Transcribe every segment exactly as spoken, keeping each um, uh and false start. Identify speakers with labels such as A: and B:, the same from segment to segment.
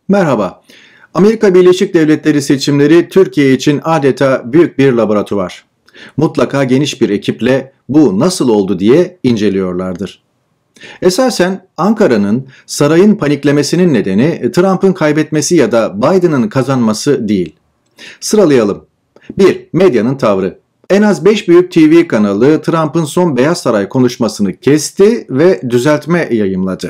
A: Merhaba. Amerika Birleşik Devletleri seçimleri Türkiye için adeta büyük bir laboratuvar. Mutlaka geniş bir ekiple bu nasıl oldu diye inceliyorlardır. Esasen Ankara'nın, sarayın paniklemesinin nedeni Trump'ın kaybetmesi ya da Biden'ın kazanması değil. Sıralayalım. bir. Medyanın tavrı. En az beş büyük T V kanalı Trump'ın son Beyaz Saray konuşmasını kesti ve düzeltme yayımladı.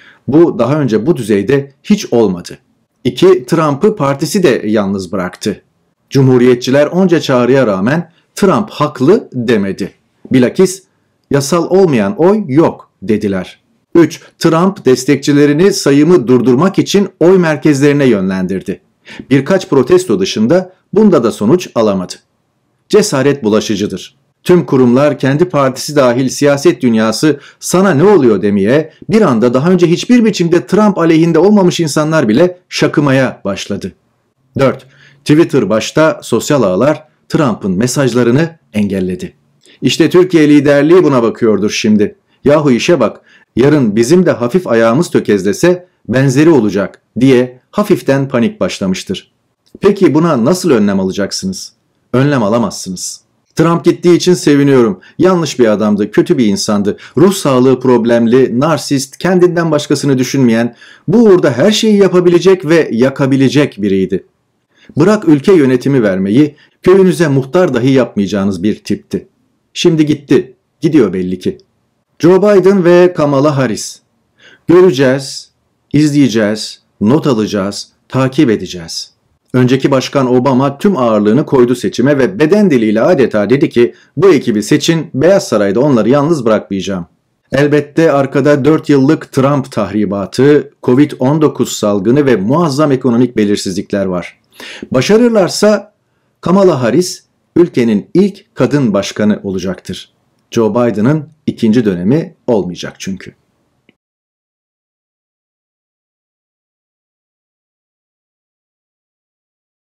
A: Bu daha önce bu düzeyde hiç olmadı. iki. Trump'ı partisi de yalnız bıraktı. Cumhuriyetçiler onca çağrıya rağmen Trump haklı demedi. Bilakis yasal olmayan oy yok dediler. üç. Trump destekçilerini sayımı durdurmak için oy merkezlerine yönlendirdi. Birkaç protesto dışında bunda da sonuç alamadı. Cesaret bulaşıcıdır. Tüm kurumlar, kendi partisi dahil siyaset dünyası sana ne oluyor demeye, bir anda daha önce hiçbir biçimde Trump aleyhinde olmamış insanlar bile şakımaya başladı. dört. Twitter başta sosyal ağlar Trump'ın mesajlarını engelledi. İşte Türkiye liderliği buna bakıyordur şimdi. Yahu işe bak, yarın bizim de hafif ayağımız tökezlese benzeri olacak diye hafiften panik başlamıştır. Peki buna nasıl önlem alacaksınız? Önlem alamazsınız. Trump gittiği için seviniyorum. Yanlış bir adamdı, kötü bir insandı. Ruh sağlığı problemli, narsist, kendinden başkasını düşünmeyen, bu uğurda her şeyi yapabilecek ve yakabilecek biriydi. Bırak ülke yönetimi vermeyi, köyünüze muhtar dahi yapmayacağınız bir tipti. Şimdi gitti, gidiyor belli ki. Joe Biden ve Kamala Harris. Göreceğiz, izleyeceğiz, not alacağız, takip edeceğiz. Önceki başkan Obama tüm ağırlığını koydu seçime ve beden diliyle adeta dedi ki bu ekibi seçin, Beyaz Saray'da onları yalnız bırakmayacağım. Elbette arkada dört yıllık Trump tahribatı, kovid on dokuz salgını ve muazzam ekonomik belirsizlikler var. Başarırlarsa Kamala Harris ülkenin ilk kadın başkanı olacaktır. Joe Biden'ın ikinci dönemi olmayacak çünkü.